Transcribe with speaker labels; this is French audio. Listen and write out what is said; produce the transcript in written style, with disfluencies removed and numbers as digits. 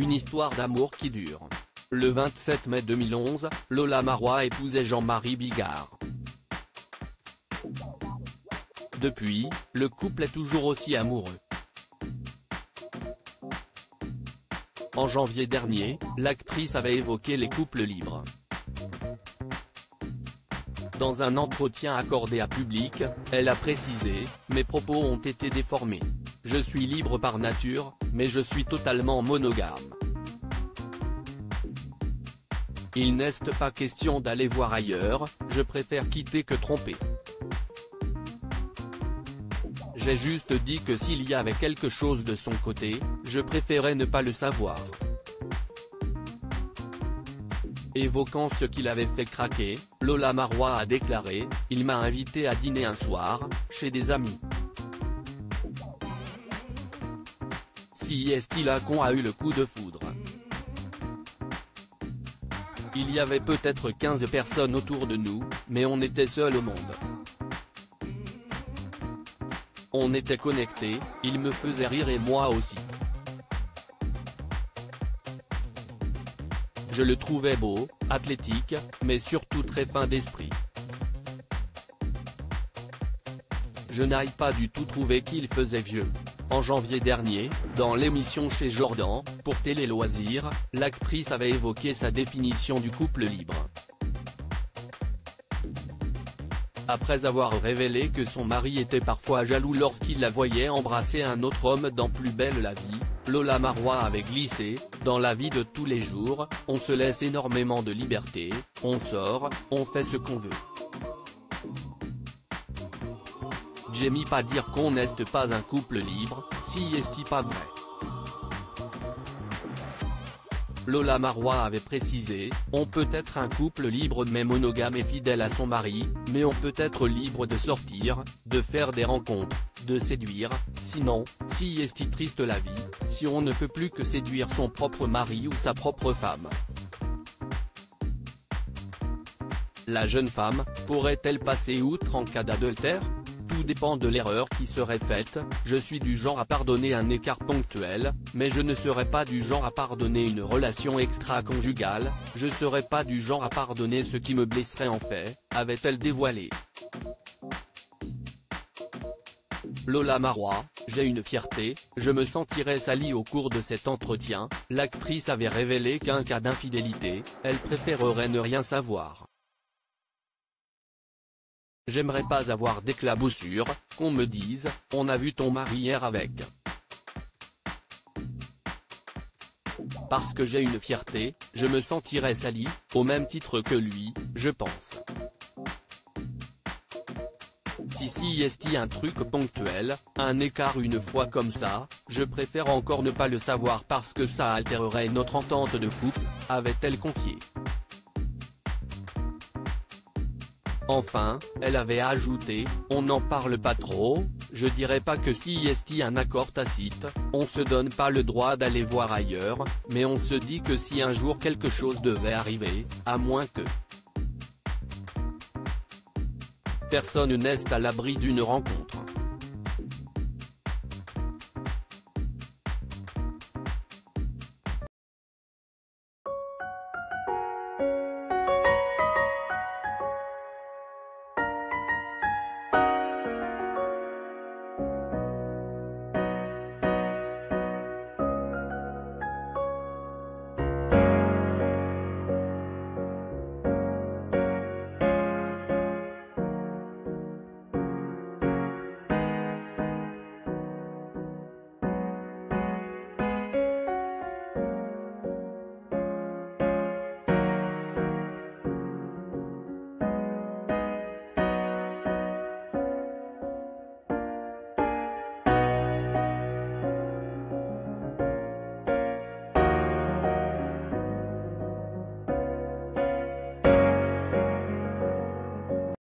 Speaker 1: une histoire d'amour qui dure. Le 27 mai 2011, Lola Marois épousait Jean-Marie Bigard. Depuis, le couple est toujours aussi amoureux. En janvier dernier, l'actrice avait évoqué les couples libres. Dans un entretien accordé à Public, elle a précisé « Mes propos ont été déformés. Je suis libre par nature, mais je suis totalement monogame. Il n'est pas question d'aller voir ailleurs, je préfère quitter que tromper. J'ai juste dit que s'il y avait quelque chose de son côté, je préférais ne pas le savoir. » Évoquant ce qui l'avait fait craquer, Lola Marois a déclaré « Il m'a invité à dîner un soir, chez des amis. Si est-il là qu'on a eu le coup de foudre. Il y avait peut-être 15 personnes autour de nous, mais on était seuls au monde. On était connectés, il me faisait rire et moi aussi. Je le trouvais beau, athlétique, mais surtout très fin d'esprit. Je n'ai pas du tout trouvé qu'il faisait vieux. » En janvier dernier, dans l'émission Chez Jordan, pour Télé Loisirs, l'actrice avait évoqué sa définition du couple libre. Après avoir révélé que son mari était parfois jaloux lorsqu'il la voyait embrasser un autre homme dans Plus belle la vie, Lola Marois avait glissé « Dans la vie de tous les jours, on se laisse énormément de liberté, on sort, on fait ce qu'on veut. J'aime pas dire qu'on n'est pas un couple libre, si est pas vrai. » Lola Marois avait précisé « On peut être un couple libre mais monogame et fidèle à son mari, mais on peut être libre de sortir, de faire des rencontres, de séduire, sinon, si est triste la vie, si on ne peut plus que séduire son propre mari ou sa propre femme. » La jeune femme, pourrait-elle passer outre en cas d'adultère ? Tout dépend de l'erreur qui serait faite, je suis du genre à pardonner un écart ponctuel, mais je ne serais pas du genre à pardonner une relation extra-conjugale, je serais pas du genre à pardonner ce qui me blesserait en fait, avait-elle dévoilé. Lola Marois, j'ai une fierté, je me sentirais salie au cours de cet entretien, l'actrice avait révélé qu'en cas d'infidélité, elle préférerait ne rien savoir. J'aimerais pas avoir d'éclaboussures, qu'on me dise, on a vu ton mari hier avec. Parce que j'ai une fierté, je me sentirais salie, au même titre que lui, je pense. Si est un truc ponctuel, un écart une fois comme ça, je préfère encore ne pas le savoir parce que ça altérerait notre entente de couple, avait-elle confié. Enfin, elle avait ajouté, on n'en parle pas trop, je dirais pas que si est un accord tacite, on se donne pas le droit d'aller voir ailleurs, mais on se dit que si un jour quelque chose devait arriver, à moins que personne n'est à l'abri d'une rencontre.